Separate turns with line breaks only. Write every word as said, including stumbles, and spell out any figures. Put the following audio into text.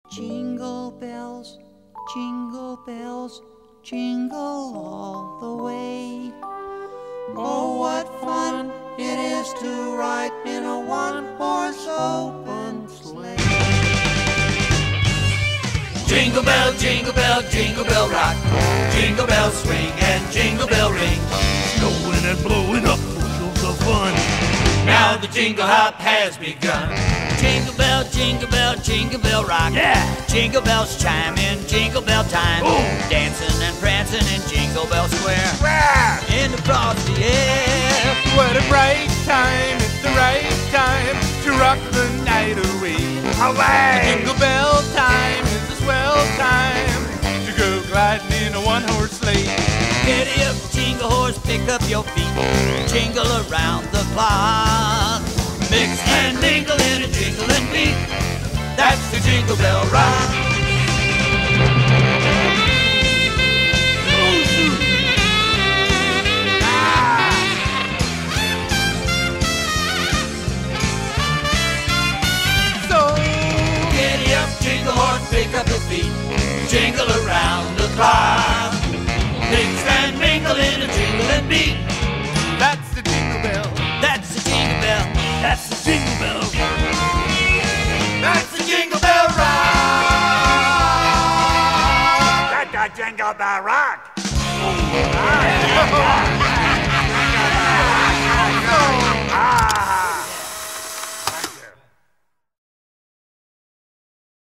Jingle bells, jingle bells, jingle all the way. Oh, what fun it is to ride in a one-horse open sleigh.
Jingle bell, jingle bell, jingle bell rock. Jingle bell swing and jingle bell ring.
Snowing and blowing up bushels of fun.
Now the jingle hop has begun. Jingle bell, jingle bell, jingle bell rock.
Yeah!
Jingle bells chime in jingle bell time.
Ooh.
Dancing and prancing in Jingle Bell Square.
Rah!
In the frosty air.
What a bright time, it's the right time to rock the night away.
Away!
Jingle bell time is a swell time to go gliding in a one-horse sleigh.
Giddy up, jingle horse, pick up your feet. Jingle around the clock. Mix and mingle in a jingling beat. That's the Jingle Bell Rock.
So
Giddy up, jingle horse, pick up your feet. Jingle around the clock. Mix and mingle in a jingling beat.
that's the jingle bell.
That's the Jingle Bell.
That's the Jingle Bell.
That's the Jingle Bell Rock.
That's the Jingle Bell Rock.
Oh.